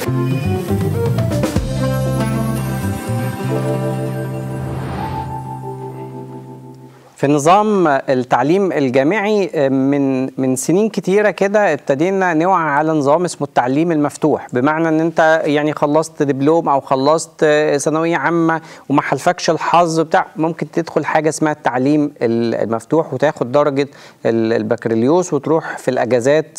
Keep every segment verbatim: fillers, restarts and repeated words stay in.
في نظام التعليم الجامعي من من سنين كتيرة كده ابتدينا نوعى على نظام اسمه التعليم المفتوح، بمعنى ان انت يعني خلصت دبلوم او خلصت ثانوية عامة وما حلفكش الحظ بتاع، ممكن تدخل حاجة اسمها التعليم المفتوح وتاخد درجة البكالوريوس وتروح في الاجازات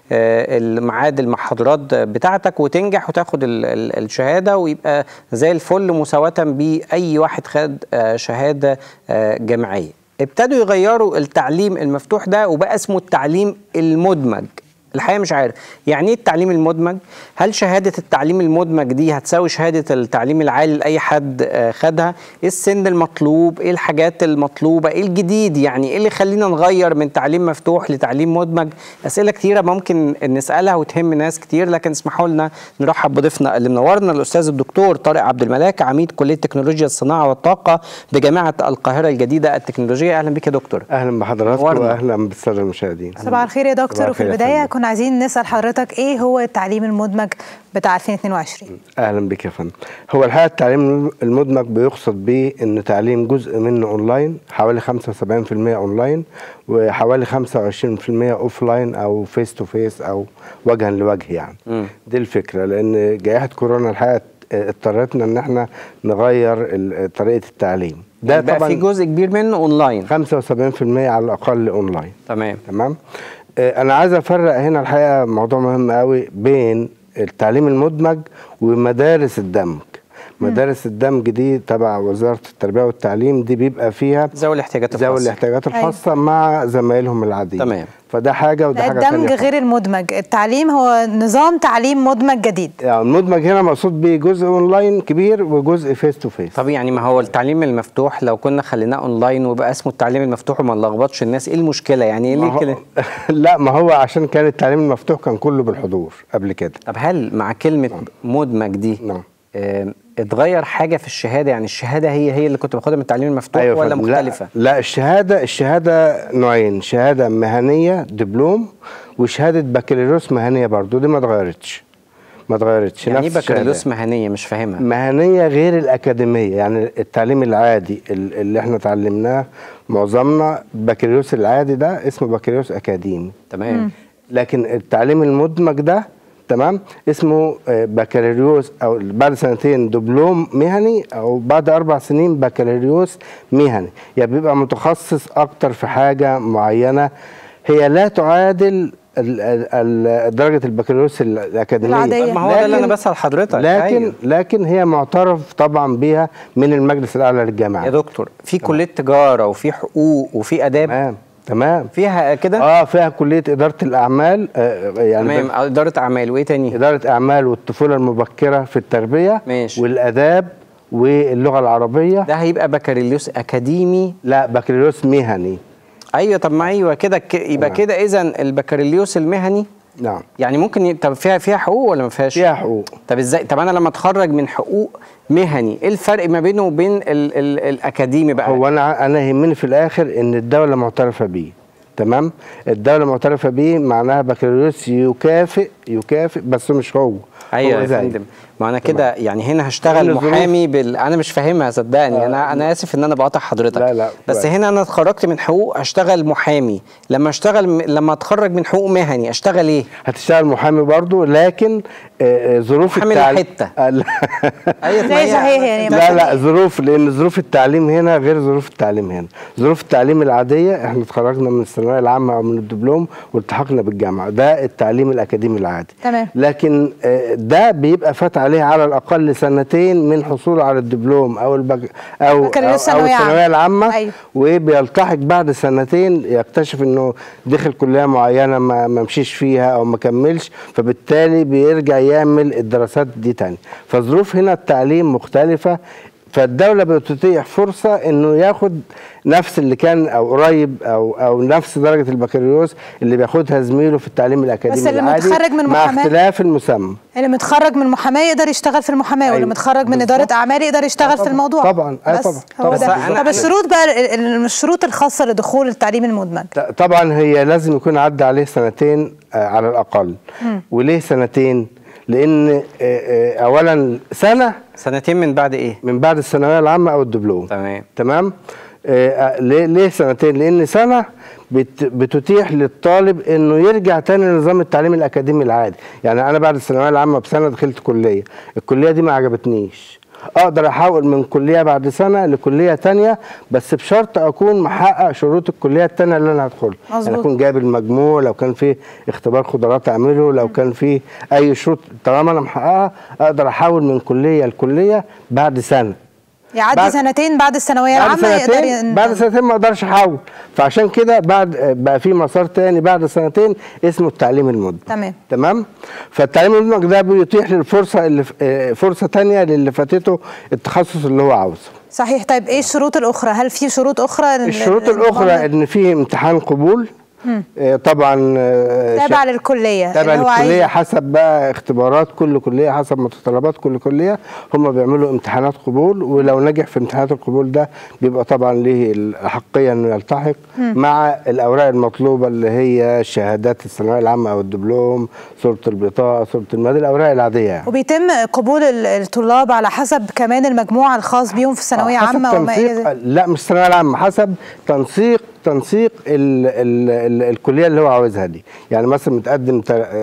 الميعاد المحاضرات بتاعتك وتنجح وتاخد الشهادة ويبقى زي الفل مساواة بأي واحد خد شهادة جامعية. ابتدوا يغيروا التعليم المفتوح ده وبقى اسمه التعليم المدمج. الحقيقة مش عارف يعني ايه التعليم المدمج؟ هل شهادة التعليم المدمج دي هتساوي شهادة التعليم العالي لأي حد خدها؟ ايه السن المطلوب؟ ايه الحاجات المطلوبة؟ ايه الجديد؟ يعني ايه اللي يخلينا نغير من تعليم مفتوح لتعليم مدمج؟ أسئلة كتيرة ممكن نسألها وتهم ناس كتير، لكن اسمحوا لنا نرحب بضيفنا اللي منورنا الأستاذ الدكتور طارق عبد الملاك، عميد كلية تكنولوجيا الصناعة والطاقة بجامعة القاهرة الجديدة التكنولوجية. أهلا بك يا دكتور. أهلا بحضراتكم وأهلا بالسادة المشاهدين. صباح الخير يا دكتور. وفي البداية كنا عايزين نسأل حضرتك ايه هو التعليم المدمج بتاع ألفين واثنين وعشرين؟ اهلا بك يا فندم. هو الحقيقه التعليم المدمج بيقصد به ان تعليم جزء منه اونلاين حوالي خمسة وسبعين بالمئة اونلاين وحوالي خمسة وعشرين بالمئة اوفلاين او فيس تو فيس او وجها لوجه يعني. م. دي الفكره، لان جائحه كورونا الحقيقه اضطرتنا ان احنا نغير طريقه التعليم. ده طبعا في جزء كبير منه اونلاين، خمسة وسبعين بالمئة على الاقل اونلاين. تمام تمام. أنا عايز أفرق هنا الحقيقة موضوع مهم قوي بين التعليم المدمج ومدارس الدمج. مدارس الدمج دي تبع وزارة التربية والتعليم، دي بيبقى فيها ذوي الاحتياجات الخاصة ذوي الاحتياجات الخاصة أيوة. مع زمايلهم العاديين. تمام. فده حاجة وده حاجة ثانية. الدمج غير المدمج، التعليم هو نظام تعليم مدمج جديد. يعني المدمج هنا مقصود بيه جزء اونلاين كبير وجزء فيس تو فيس. طب يعني ما هو التعليم المفتوح لو كنا خليناه اونلاين وبقى اسمه التعليم المفتوح وما نلخبطش الناس، ايه المشكلة يعني؟ ايه اللي كده؟ لا، ما هو عشان كان التعليم المفتوح كان كله بالحضور قبل كده. طب هل مع كلمة نعم. مدمج دي نعم اه اتغير حاجة في الشهادة؟ يعني الشهادة هي هي اللي كنت باخدها من التعليم المفتوح أيوة ولا مختلفة؟ لا, لا الشهادة الشهادة نوعين، شهادة مهنية دبلوم وشهادة بكالوريوس مهنية برضو، دي ما اتغيرتش ما اتغيرتش. يعني ايه بكالوريوس مهنية؟ مش فاهمها. مهنية غير الأكاديمية، يعني التعليم العادي اللي احنا اتعلمناه معظمنا البكالوريوس العادي ده اسمه بكالوريوس أكاديمي. تمام. لكن التعليم المدمج ده تمام اسمه بكالوريوس او بعد سنتين دبلوم مهني او بعد اربع سنين بكالوريوس مهني، يعني بيبقى متخصص اكتر في حاجه معينه هي لا تعادل درجه البكالوريوس الاكاديميه العاديه. ما هو ده اللي انا بسال حضرتك. لكن أيوه. لكن هي معترف طبعا بيها من المجلس الاعلى للجامعه. يا دكتور في كليه تجاره وفي حقوق وفي اداب. تمام تمام فيها كده؟ اه فيها كليه اداره الاعمال. آه يعني تمام. اداره اعمال وايه تاني؟ اداره اعمال والطفوله المبكره في التربيه. ماشي. والاداب واللغه العربيه. ده هيبقى بكالوريوس اكاديمي؟ لا بكالوريوس مهني. ايوه. طب ما ايوه كده يبقى كده اذا البكالوريوس المهني. نعم. يعني ممكن ي... طب فيها فيها حقوق ولا ما فيهاش؟ فيها حقوق. طب ازاي؟ طب انا لما اتخرج من حقوق مهني ايه الفرق ما بينه وبين ال... ال... الاكاديمي بقى؟ هو انا انا يهمني في الاخر ان الدوله معترفه بيه. تمام. الدوله معترفه بيه معناها بكالوريوس يكافئ يكافئ بس مش هو. ايوه يا فندم. ما انا كده يعني هنا هشتغل محامي بال... انا مش فاهمها صدقني. آه. انا انا اسف ان انا بقاطع حضرتك. لا لا بس لا. هنا انا اتخرجت من حقوق هشتغل محامي، لما اشتغل لما اتخرج من حقوق مهني اشتغل ايه؟ هتشتغل محامي برضو، لكن آه ظروف التعليم حته. ايوه صحيح يعني. لا لا ظروف، لان ظروف التعليم هنا غير ظروف التعليم هنا. ظروف التعليم العاديه احنا اتخرجنا من الثانويه العامه او من الدبلوم والتحقنا بالجامعه، ده التعليم الاكاديمي العادي. تمام. لكن آه ده بيبقى فات عليه على الاقل سنتين من حصوله على الدبلوم او البك او او, أو الثانويه العامه. أيوة. وبيلتحق بعد سنتين يكتشف انه دخل كليه معينه ما مشيش فيها او ما كملش، فبالتالي بيرجع يعمل الدراسات دي تاني. فظروف هنا التعليم مختلفه، فالدوله بتتيح فرصه انه ياخد نفس اللي كان او قريب او او نفس درجه البكالوريوس اللي بياخدها زميله في التعليم الاكاديمي بس اللي العادي متخرج من مع محاماه، اختلاف المسمى. اللي متخرج من محاماه يقدر يشتغل في المحاماه. أيوة. واللي متخرج من اداره اعمال يقدر يشتغل طبعًا. في الموضوع. طبعا اي طبعا. هو ده. طب الشروط بقى، الشروط الخاصه لدخول التعليم المدمج؟ طبعا هي لازم يكون عدى عليه سنتين على الاقل. م. وليه سنتين؟ لان اولا سنه سنتين من بعد ايه؟ من بعد الثانويه العامه او الدبلوم. تمام تمام. آه ليه ليه سنتين؟ لان سنه بت بتتيح للطالب انه يرجع تاني لنظام التعليم الاكاديمي العادي. يعني انا بعد الثانويه العامه بسنه دخلت كليه، الكليه دي ما عجبتنيش، اقدر احول من كليه بعد سنه لكليه تانية، بس بشرط اكون محقق شروط الكليه التانية اللي انا هدخلها. يعني اكون جايب المجموع، لو كان في اختبار قدرات اعمله، لو كان في اي شروط طالما انا محققها اقدر احول من كليه لكليه بعد سنه. يعدي بعد سنتين بعد الثانويه العامه يقدر ين... بعد سنتين ما اقدرش احول، فعشان كده بعد بقى في مسار تاني بعد سنتين اسمه التعليم المدمج. تمام تمام. فالتعليم المدمج ده بيتيح للفرصه اللي فرصه تانيه للي فاتته التخصص اللي هو عاوزه. صحيح. طيب ايه الشروط الاخرى؟ هل في شروط اخرى؟ الشروط الاخرى ان في امتحان قبول طبعا تابع للكليه، تابع للكليه حسب بقى اختبارات كل كليه، حسب متطلبات كل كليه هم بيعملوا امتحانات قبول، ولو نجح في امتحانات القبول ده بيبقى طبعا ليه الاحقيه انه يلتحق مم. مع الاوراق المطلوبه اللي هي شهادات الثانويه العامه او الدبلوم، صوره البطاقه، صوره الميلاد، الاوراق العاديه يعني. وبيتم قبول الطلاب على حسب كمان المجموع الخاص بيهم في الثانويه عامه وما الى لا مش الثانويه العامه، حسب تنسيق تنسيق ال ال ال الكليه اللي هو عاوزها دي. يعني مثلا متقدم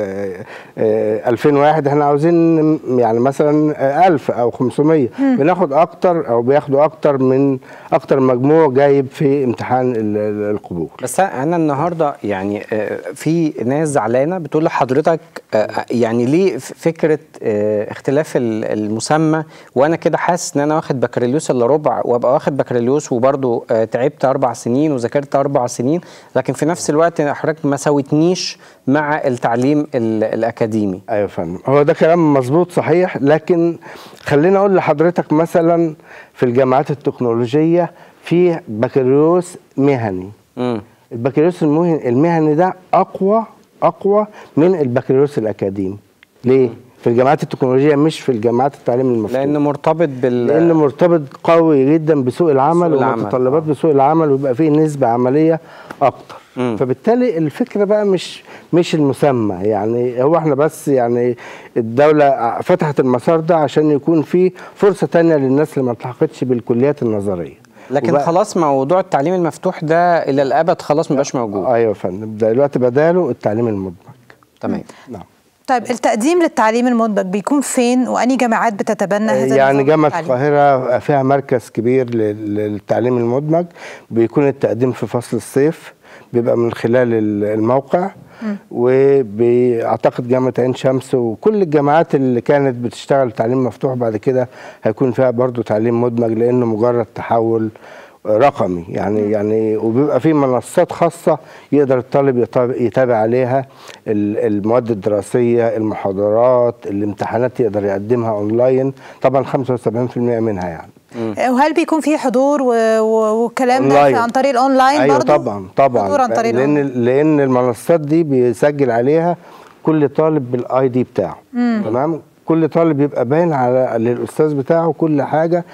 ألفين واحد، احنا عاوزين يعني مثلا ألف او خمسمية، مم. بناخد اكتر او بياخدوا اكتر من اكتر مجموع جايب في امتحان القبول. بس انا النهارده يعني في ناس زعلانه بتقول لحضرتك يعني ليه فكره اختلاف المسمى، وانا كده حاسس ان انا واخد بكالوريوس الا ربع وابقى واخد بكالوريوس وبرده تعبت اربع سنين وذاكرت اربع سنين، لكن في نفس الوقت حضرتك ما ساوتنيش مع التعليم الاكاديمي. ايوه يا فندم، هو ده كلام مظبوط صحيح، لكن خليني اقول لحضرتك مثلا في الجامعات التكنولوجيه في بكالوريوس مهني. امم البكالوريوس المهني ده اقوى اقوى من البكالوريوس الاكاديمي. ليه؟ مم. في الجامعات التكنولوجيه مش في الجامعات التعليم المفتوح، لانه مرتبط بال لانه مرتبط قوي جدا بسوق العمل ومتطلبات بسوق العمل، ويبقى فيه نسبه عمليه اكتر. مم. فبالتالي الفكره بقى مش مش المسمى، يعني هو احنا بس يعني الدوله فتحت المسار ده عشان يكون في فرصه ثانيه للناس اللي ما التحقتش بالكليات النظريه. لكن خلاص موضوع التعليم المفتوح ده الى الابد خلاص ما بقاش موجود. ايوه يا فندم، دلوقتي بداله التعليم المدمج. تمام. نعم. طيب التقديم للتعليم المدمج بيكون فين وأنهي جامعات بتتبنى هذا؟ يعني جامعة القاهرة فيها مركز كبير للتعليم المدمج، بيكون التقديم في فصل الصيف، بيبقى من خلال الموقع. وباعتقد جامعه عين شمس وكل الجامعات اللي كانت بتشتغل تعليم مفتوح بعد كده هيكون فيها برضو تعليم مدمج، لانه مجرد تحول رقمي يعني. م. يعني وبيبقى في منصات خاصه يقدر الطالب يتابع عليها المواد الدراسيه، المحاضرات، الامتحانات يقدر يقدمها اونلاين، طبعا خمسة وسبعين بالمئة منها يعني. وهل بيكون في حضور وكلام ده عن طريق الاونلاين؟ أيوة برضو طبعا طبعا حضور عن طريق لان لان المنصات دي بيسجل عليها كل طالب بالاي دي بتاعه. مم. تمام. كل طالب يبقى باين على للاستاذ بتاعه كل حاجه،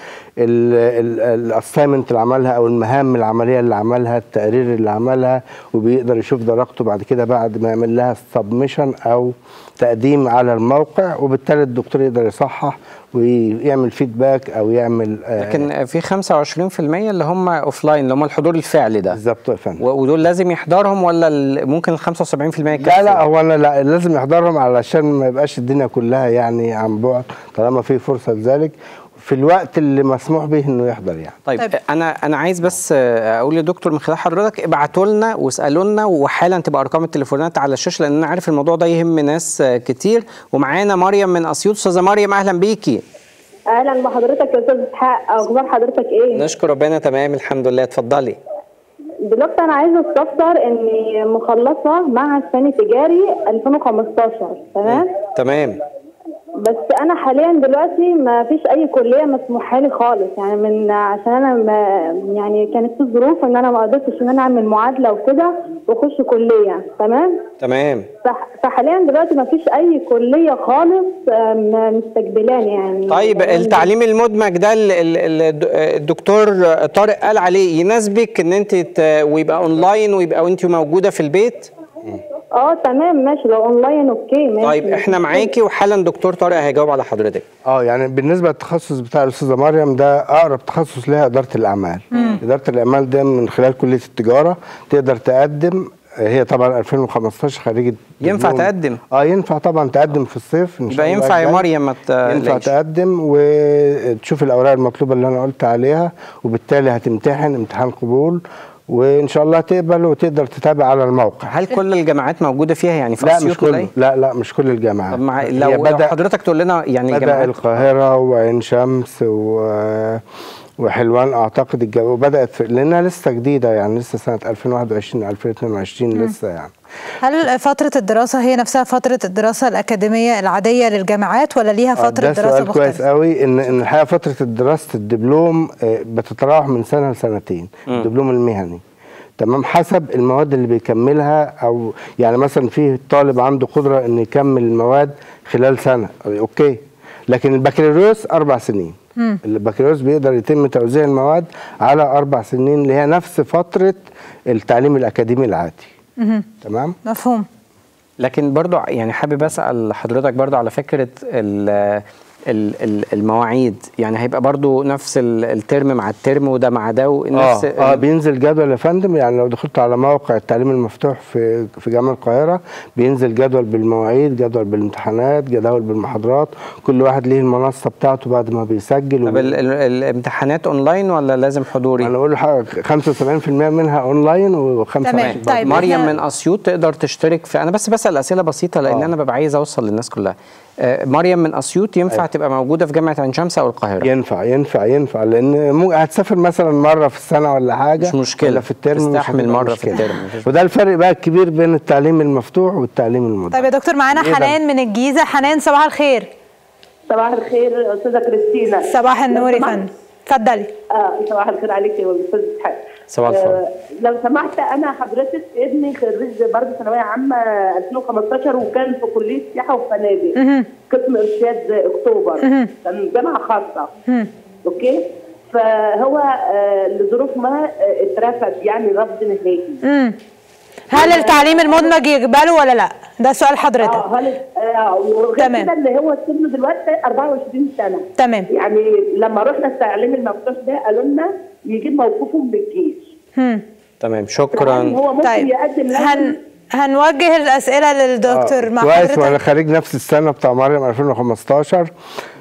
الاسايمنت اللي عملها او المهام العمليه اللي عملها، التقرير اللي عملها، وبيقدر يشوف درجته بعد كده بعد ما يعمل لها سبمشن او تقديم على الموقع، وبالتالي الدكتور يقدر يصحح ويعمل فيدباك او يعمل. لكن في خمسة وعشرين بالمئة اللي هم اوف لاين اللي هم الحضور الفعلي ده. بالظبط يا فندم. ودول لازم يحضرهم ولا ممكن ال خمسة وسبعين بالمئة يكفي؟ لا لا هو انا لا لازم يحضرهم علشان ما يبقاش الدنيا كلها يعني عن بعد، طالما في فرصه لذلك في الوقت اللي مسموح به انه يحضر يعني. طيب, طيب انا انا عايز بس اقول لدكتور من خلال حضرتك ابعتوا لنا واسالوا لنا، وحالا تبقى ارقام التليفونات على الشاشه لان انا عارف الموضوع ده يهم ناس كتير. ومعانا مريم من اسيوط. استاذه مريم اهلا بيكي. اهلا بحضرتك يا استاذ اسحاق، اخبار حضرتك ايه؟ نشكر ربنا تمام الحمد لله. اتفضلي. دلوقتي انا عايزه استفسر اني مخلصه معهد ثاني تجاري ألفين وخمستاشر. تمام تمام. بس انا حاليا دلوقتي ما فيش اي كليه مسموحه لي خالص، يعني من عشان انا ما يعني كانت في ظروف ان انا ما قدرتش ان انا اعمل معادله وكده واخش كليه. تمام تمام. فحاليا دلوقتي ما فيش اي كليه خالص مستقبلاني يعني. طيب التعليم المدمج ده الدكتور طارق قال عليه يناسبك ان انت ويبقى اونلاين ويبقى وانت موجوده في البيت؟ اه تمام ماشي، لو اونلاين اوكي ماشي. طيب احنا معاكي وحالا دكتور طارق هيجاوب على حضرتك. اه يعني بالنسبه للتخصص بتاع الاستاذه مريم ده اقرب تخصص لها اداره الاعمال. مم. اداره الاعمال ده من خلال كليه التجاره تقدر تقدم، هي طبعا ألفين وخمستاشر خريجه. ينفع تقدم؟ اه ينفع طبعا تقدم في الصيف ان شاء الله. يبقى ينفع يا مريم ما ينفع تقدم وتشوف الاوراق المطلوبه اللي انا قلت عليها، وبالتالي هتمتحن امتحان قبول وان شاء الله تقبل وتقدر تتابع على الموقع. هل كل الجامعات موجوده فيها يعني في لا مش كل لا لا مش كل الجامعات. طب مع لو, لو حضرتك تقول لنا يعني بدأ القاهره وعين شمس و وحلوان اعتقد الجو بدات لانها لسه جديده يعني لسه سنه ألفين وواحد وعشرين ألفين واثنين وعشرين م. لسه يعني. هل فتره الدراسه هي نفسها فتره الدراسه الاكاديميه العاديه للجامعات ولا ليها فتره دراسه مختلفه؟ ده سؤال كويس قوي. ان ان الحقيقه فتره دراسه الدبلوم بتتراوح من سنه لسنتين. م. الدبلوم المهني تمام حسب المواد اللي بيكملها، او يعني مثلا في طالب عنده قدره انه يكمل المواد خلال سنه اوكي، لكن البكالوريوس اربع سنين. مم. البكالوريوس بيقدر يتم توزيع المواد على اربع سنين اللي هي نفس فتره التعليم الاكاديمي العادي. مم. تمام مفهوم. لكن برضو يعني حابب اسال حضرتك برضو على فكره المواعيد، يعني هيبقى برضو نفس الترم مع الترم وده مع ده ونفس اه, آه بينزل جدول يا فندم. يعني لو دخلت على موقع التعليم المفتوح في في جامعه القاهره بينزل جدول بالمواعيد، جدول بالامتحانات، جدول بالمحاضرات، كل واحد ليه المنصه بتاعته بعد ما بيسجل. طب الامتحانات اونلاين ولا لازم حضوري؟ انا اقول خمسة وسبعين في المية منها اونلاين وخمسة تمام. طيب مريم من اسيوط تقدر تشترك في، انا بس بسال اسئله بسيطه لان آه. انا ببقى عايز اوصل للناس كلها. مريم من اسيوط ينفع أيوة. تبقى موجوده في جامعه عين شمس او القاهره؟ ينفع ينفع ينفع لان هتسافر مثلا مره في السنه ولا حاجه مش مشكله ولا في الترم تستحمل مره في الترم. وده الفرق بقى الكبير بين التعليم المفتوح والتعليم المدرج. طيب يا دكتور معانا حنان من الجيزه. حنان صباح الخير. صباح الخير استاذه كريستينا. صباح النور يا فندم اتفضلي. اه صباح الخير عليكي يا استاذ اسحاق. صباح الفل. آه لو سمحت انا حضرتك ابني خريج برضه ثانويه عامه ألفين وخمستاشر وكان في كليه سياحه وفنادق قسم ارشاد اكتوبر. مه. كان جامعه خاصه. مه. اوكي فهو آه لظروف ما آه اترفض يعني رفض نهائي. هل التعليم المدمج يقبله ولا لا؟ ده سؤال حضرتك. اه هل اه وغير كده اللي هو سنه دلوقتي أربعة وعشرين سنه. تمام. يعني لما رحنا التعليم المفتوح ده قالوا لنا يجيب موقفه من الجيش. امم تمام شكرا. يعني هو ممكن طيب. يقدم هن... هنوجه الاسئله للدكتور آه. مع كويس. حضرتك. وانا خريج نفس السنه بتاع مريم ألفين وخمستاشر.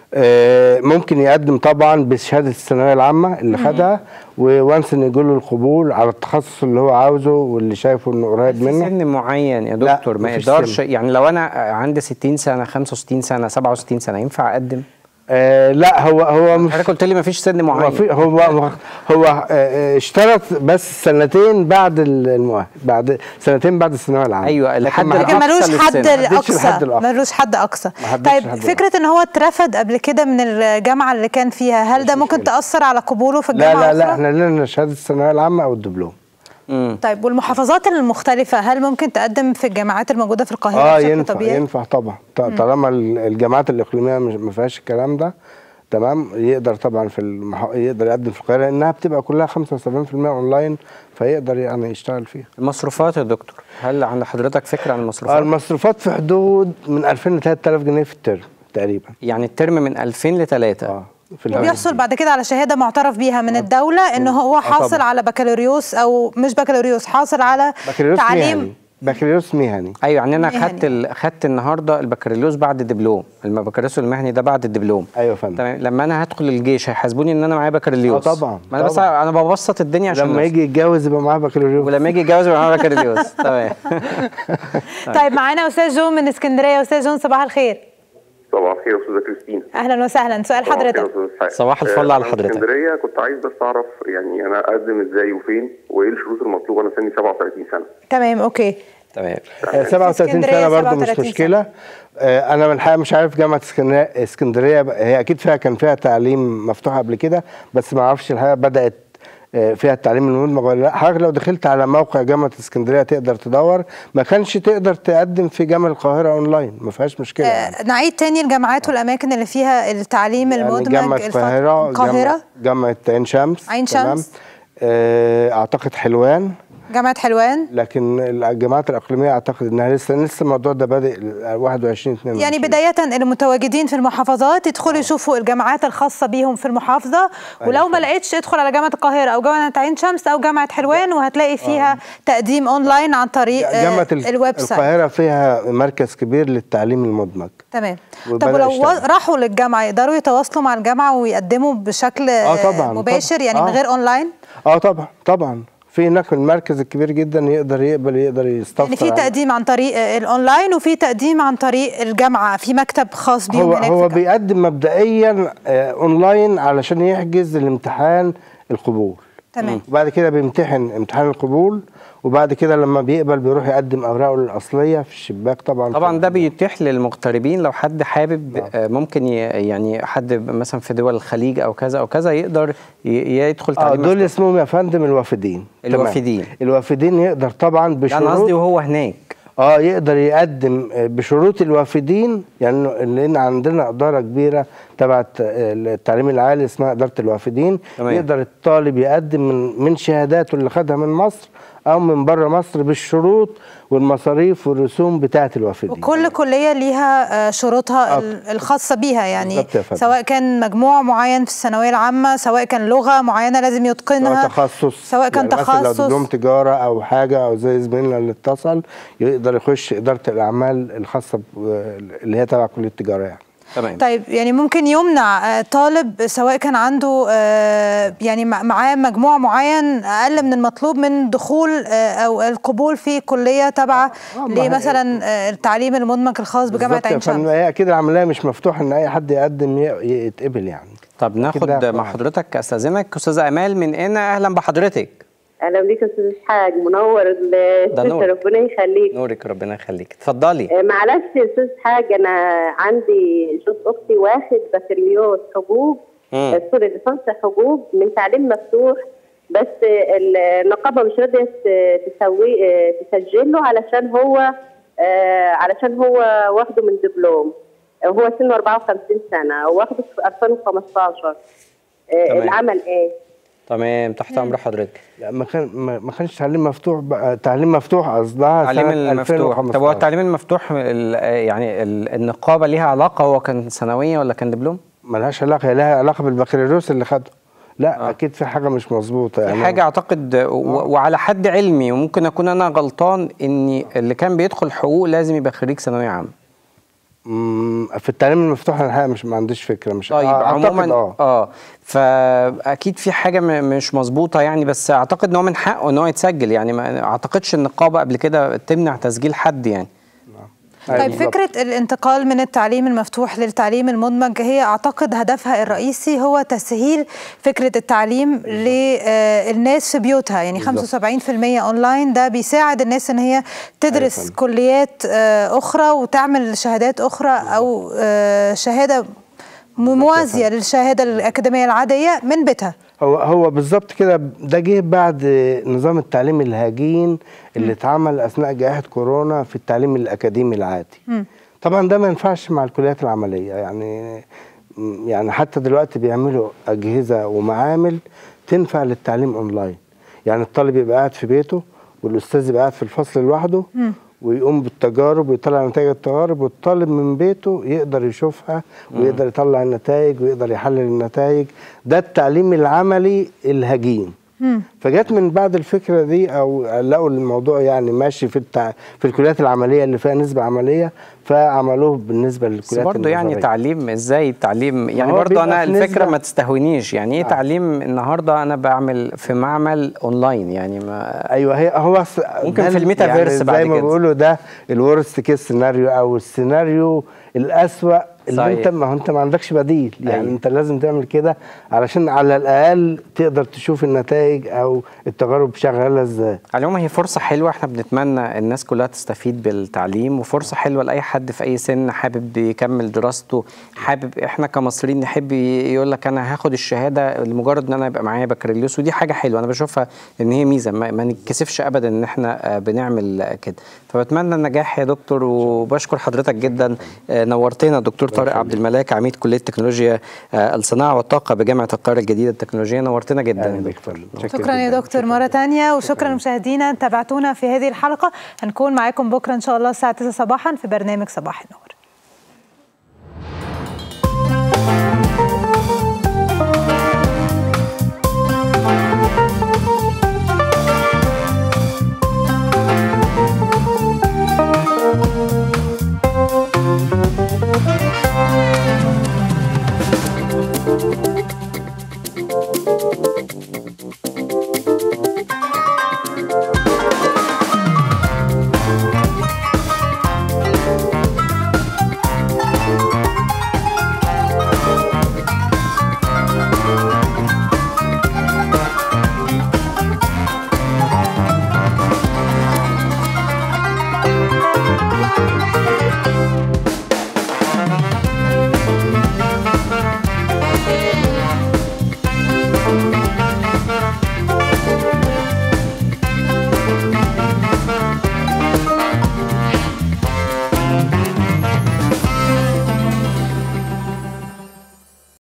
آه ممكن يقدم طبعا بشهاده الثانويه العامه اللي خدها ووانس ان يقول له القبول على التخصص اللي هو عاوزه واللي شايفه انه قريب منه. سن معين يا دكتور ما يقدرش يعني لو انا عندي ستين سنه خمسة وستين سنه سبعة وستين سنه ينفع اقدم؟ آه لا هو هو مش حضرتك قلت لي ما فيش سن معين. هو هو هو آه اشترط بس سنتين بعد المؤهل، بعد سنتين بعد الثانويه العامه. ايوه لكن ملوش حد اقصى ملوش حد اقصى. طيب حد فكره ان هو اترفض قبل كده من الجامعه اللي كان فيها، هل ده ممكن تاثر على قبوله في الجامعه؟ لا لا لا احنا لنا شهاده الثانويه العامه او الدبلوم. مم. طيب والمحافظات المختلفة هل ممكن تقدم في الجامعات الموجودة في القاهرة اه بشكل ينفع طبيعي؟ ينفع طبعا طالما الجامعات الإقليمية ما فيهاش الكلام ده تمام يقدر طبعا في المح... يقدر يقدم في القاهرة لأنها بتبقى كلها خمسة وسبعين في المية أونلاين فيقدر يعني يشتغل فيها. المصروفات يا دكتور هل عند حضرتك فكرة عن المصروفات؟ آه المصروفات في حدود من ألفين ل ثلاثة آلاف جنيه في الترم تقريبا. يعني الترم من ألفين ل ثلاثة. اه وبيحصل بعد كده على شهاده معترف بيها من الدوله ان هو حاصل على بكالوريوس او مش بكالوريوس حاصل على بكالوريوس تعليم مهني. بكالوريوس مهني. ايوه يعني انا خدت ال... خدت النهارده البكالوريوس بعد الدبلوم، البكالوريوس المهني ده بعد الدبلوم. ايوه فندم. تمام لما انا هدخل الجيش هيحاسبوني ان انا معايا بكالوريوس. اه طبعا. ما انا بس انا ببسط الدنيا عشان لما يجي يتجوز يبقى معاه بكالوريوس ولما يجي يتجوز يبقى معاه بكالوريوس. تمام. طيب معانا استاذ جون من اسكندريه. استاذ جون صباح الخير. صباح الخير يا استاذه كريستين. اهلا وسهلا. سؤال حضرتك. صباح الفل على حضرتك. اسكندريه كنت عايز بس اعرف يعني انا اقدم ازاي وفين وايه الشروط المطلوبه. انا سني سبعة وثلاثين سنه. تمام اوكي. تمام. سبعة وثلاثين سنه برضه مش مشكله. آه انا من الحقيقه مش عارف جامعه اسكندريه اسكندريه هي اكيد فيها كان فيها تعليم مفتوح قبل كده بس ما اعرفش الحقيقه بدات فيها التعليم المدمج ولا لا. حضرتك لو دخلت على موقع جامعه اسكندريه تقدر تدور، ما كانش تقدر تقدم في جامعه القاهره اونلاين ما فيهاش مشكله يعني. آه نعيد تاني الجامعات والاماكن اللي فيها التعليم يعني المدمج. جامعه القاهره القاهره جامعه عين شمس عين شمس آه اعتقد حلوان جامعه حلوان، لكن الجامعات الاقليميه اعتقد انها لسه لسه الموضوع ده بادئ واحد وعشرين اتنين وعشرين. يعني بدايه المتواجدين في المحافظات يدخلوا آه. يشوفوا الجامعات الخاصه بيهم في المحافظه، ولو ما لقيتش ادخل على جامعه القاهره او جامعه عين شمس او جامعه حلوان وهتلاقي فيها آه. تقديم اونلاين عن طريق جامعه الويب سايت. القاهره فيها مركز كبير للتعليم المدمج. تمام. طب ولو يشتغل. راحوا للجامعه يقدروا يتواصلوا مع الجامعه ويقدموا بشكل آه طبعًا مباشر طبعًا. يعني آه. من غير اونلاين؟ اه طبعا طبعا في هناك المركز الكبير جدا يقدر يقبل يقدر يستفسر. يعني في تقديم عن طريق الاونلاين وفي تقديم عن طريق الجامعه في مكتب خاص بيهم هو هناك. هو بيقدم مبدئيا آه اونلاين علشان يحجز الامتحان القبول. تمام. وبعد كده بيمتحن امتحان القبول، وبعد كده لما بيقبل بيروح يقدم اوراقه الاصليه في الشباك. طبعا طبعا ده بيتيح للمغتربين لو حد حابب نعم. ممكن يعني حد مثلا في دول الخليج او كذا او كذا يقدر يدخل تعليم. اه دول اسمهم يا فندم الوافدين. الوافدين الوافدين يقدر طبعا بشروط. انا قصدي وهو هناك اه يقدر يقدم بشروط الوافدين، يعني لان عندنا اداره كبيره تبع التعليم العالي اسمها اداره الوافدين. تمام. يقدر الطالب يقدم من من شهاداته اللي خدها من مصر او من بره مصر بالشروط والمصاريف والرسوم بتاعه الوافدين. وكل كليه ليها شروطها آه. الخاصه بيها، يعني سواء كان مجموع معين في الثانويه العامه، سواء كان لغه معينه لازم يتقنها، سواء تخصص، سواء كان يعني تخصص لو دبلوم تجاره او حاجه، او زي زميلنا اللي اتصل يقدر يخش اداره الاعمال الخاصه اللي هي تبع كليه التجاره يعني. تمام. طيب يعني ممكن يمنع طالب سواء كان عنده يعني معاه مجموع معين اقل من المطلوب من دخول او القبول في كليه تابعه لمثلا التعليم المدمج الخاص بجامعه عين شمس؟ هي اكيد العمليه مش مفتوحه ان اي حد يقدم يتقبل يعني. طب ناخد مع حضرتك، استاذنك استاذه امال من هنا. اهلا بحضرتك. اهلا بيك يا استاذ اسحاق، منور الشاشه، ربنا يخليك. نورك ربنا يخليك، اتفضلي. معلش يا استاذ اسحاق، انا عندي جوز اختي واخد بكالوريوس حقوق، سوري ليسانس حقوق من تعليم مفتوح، بس النقابه مش راضيه تسوي تسجله علشان هو علشان هو واخده من دبلوم، هو سنه أربعة وخمسين سنه واخده في ألفين وخمستاشر. العمل ايه؟ تمام، تحت امر حضرتك. لا ما كان ما كانش تعليم مفتوح بقى، تعليم مفتوح قصدها تعليم المفتوح. طب هو التعليم المفتوح يعني النقابه ليها علاقه، هو كان ثانويه ولا كان دبلوم؟ ملهاش علاقه، هي لها علاقه بالبكالوريوس اللي خده. لا آه. اكيد في حاجه مش مظبوطه يعني. في حاجه اعتقد آه. وعلى حد علمي وممكن اكون انا غلطان ان اللي كان بيدخل حقوق لازم يبقى خريج ثانويه عامه. في التعليم المفتوح انا الحقيقه مش ما عنديش فكره. مش طيب آه عموما اه اه فاكيد في حاجه مش مظبوطه يعني، بس اعتقد ان هو من حقه ان هو يتسجل يعني. ما اعتقدش ان النقابه قبل كده تمنع تسجيل حد يعني. طيب فكرة الانتقال من التعليم المفتوح للتعليم المدمج هي أعتقد هدفها الرئيسي هو تسهيل فكرة التعليم للناس في بيوتها، يعني خمسة وسبعين بالمئة أونلاين، ده بيساعد الناس إن هي تدرس أيوة. كليات أخرى وتعمل شهادات أخرى أو شهادة موازية للشهادة الأكاديمية العادية من بيتها. هو هو بالظبط كده. ده جه بعد نظام التعليم الهجين اللي اتعمل اثناء جائحه كورونا في التعليم الاكاديمي العادي. م. طبعا ده ما ينفعش مع الكليات العمليه يعني. يعني حتى دلوقتي بيعملوا اجهزه ومعامل تنفع للتعليم اونلاين، يعني الطالب يبقى قاعد في بيته والاستاذ يبقى قاعد في الفصل لوحده م. ويقوم بالتجارب ويطلع نتائج التجارب، والطالب من بيته يقدر يشوفها ويقدر يطلع النتائج ويقدر يحلل النتائج. ده التعليم العملي الهجين. فجت من بعد الفكره دي او لقوا الموضوع يعني ماشي في التع... في الكليات العمليه اللي فيها نسبه عمليه، فعملوه بالنسبه للكليات برضه يعني تعليم ازاي التعليم يعني برضه انا الفكره ما تستهونيش يعني ايه آه. تعليم النهارده انا بعمل في معمل اونلاين يعني ما ايوه هي هو ممكن في الميتافيرس يعني بعد كده زي ما بيقولوا ده الورست كيس سيناريو او السيناريو الاسوأ اللي انت ما انت ما عندكش بديل يعني. أيوة. انت لازم تعمل كده علشان على الاقل تقدر تشوف النتائج او التجارب شغاله ازاي. على العموم هي فرصه حلوه، احنا بنتمنى الناس كلها تستفيد بالتعليم، وفرصه حلوه لاي حد في اي سن حابب يكمل دراسته، حابب احنا كمصريين نحب يقول لك انا هاخد الشهاده لمجرد ان انا يبقى معايا بكالوريوس، ودي حاجه حلوه انا بشوفها ان هي ميزه ما, ما نتكسفش ابدا ان احنا بنعمل كده. فبتمنى النجاح يا دكتور، وبشكر حضرتك جدا، نورتنا دكتور طارق عبد الملاك، عميد كليه تكنولوجيا الصناعه والطاقه بجامعه القاهره الجديده التكنولوجيه. نورتنا جدا. شكرا يا دكتور مره ثانيه، وشكرا مشاهدينا تابعتونا في هذه الحلقه. هنكون معاكم بكره ان شاء الله الساعه تسعة صباحا في برنامج صباح النور.